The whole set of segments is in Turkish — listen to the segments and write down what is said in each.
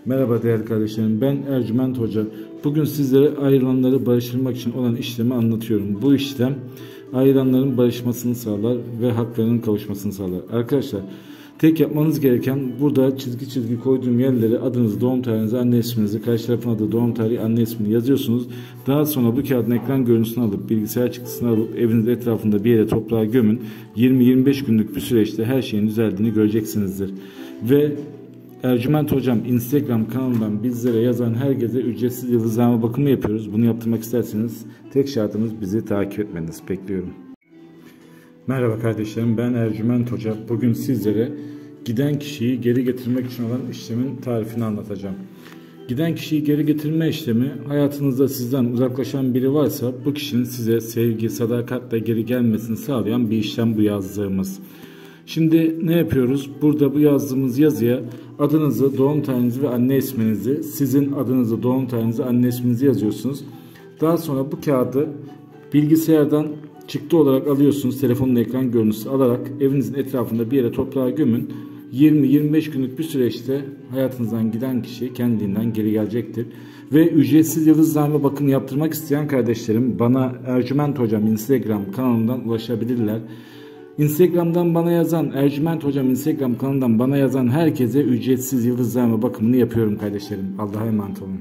Merhaba değerli kardeşlerim, ben Ercüment Hoca. Bugün sizlere ayrılanları barıştırmak için olan işlemi anlatıyorum. Bu işlem ayrılanların barışmasını sağlar ve haklarının kavuşmasını sağlar. Arkadaşlar, tek yapmanız gereken burada çizgi koyduğum yerlere adınızı, doğum tarihinizi, anne isminizi, karşı tarafın adı, doğum tarihi, anne ismini yazıyorsunuz. Daha sonra bu kağıdın ekran görüntüsünü alıp, bilgisayar çıktısını alıp evinizin etrafında bir yere toprağa gömün. 20-25 günlük bir süreçte her şeyin düzeldiğini göreceksinizdir. Ve Ercüment Hocam Instagram kanalından bizlere yazan herkese ücretsiz yıldızlama bakımı yapıyoruz. Bunu yaptırmak isterseniz tek şartımız bizi takip etmeniz. Bekliyorum. Merhaba kardeşlerim, ben Ercüment Hoca. Bugün sizlere giden kişiyi geri getirmek için olan işlemin tarifini anlatacağım. Giden kişiyi geri getirme işlemi, hayatınızda sizden uzaklaşan biri varsa bu kişinin size sevgi, sadakatle geri gelmesini sağlayan bir işlem bu yazdığımız. Şimdi ne yapıyoruz? Burada bu yazdığımız yazıya adınızı, doğum tarihinizi ve anne isminizi, sizin adınızı, doğum tarihinizi, anne isminizi yazıyorsunuz. Daha sonra bu kağıdı bilgisayardan çıktı olarak alıyorsunuz. Telefonun ekran görüntüsü alarak evinizin etrafında bir yere toprağa gömün. 20-25 günlük bir süreçte hayatınızdan giden kişi kendiliğinden geri gelecektir. Ve ücretsiz yıldızlama bakım yaptırmak isteyen kardeşlerim bana Ercüment Hocam Instagram kanalından ulaşabilirler. Instagram'dan bana yazan, Ercüment Hocam Instagram kanalından bana yazan herkese ücretsiz yıldızlama bakımını yapıyorum kardeşlerim. Allah'a emanet olun.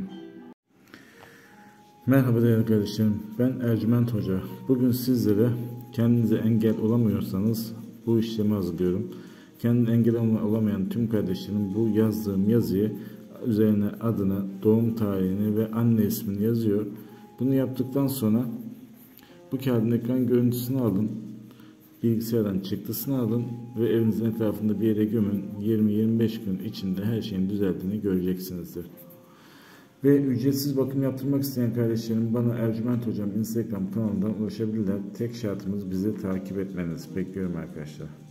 Merhaba değerli kardeşlerim, ben Ercüment Hoca. Bugün sizlere kendinize engel olamıyorsanız bu işlemi hazırlıyorum. Kendine engel olamayan tüm kardeşlerim bu yazdığım yazıyı üzerine adını, doğum tarihini ve anne ismini yazıyor. Bunu yaptıktan sonra bu kağıdın ekran görüntüsünü alın. Bilgisayardan çıktısını alın ve evinizin etrafında bir yere gömün. 20-25 gün içinde her şeyin düzeldiğini göreceksinizdir. Ve ücretsiz bakım yaptırmak isteyen kardeşlerim bana Ercüment Hocam Instagram kanalından ulaşabilirler. Tek şartımız bizi takip etmeniz. Bekliyorum arkadaşlar.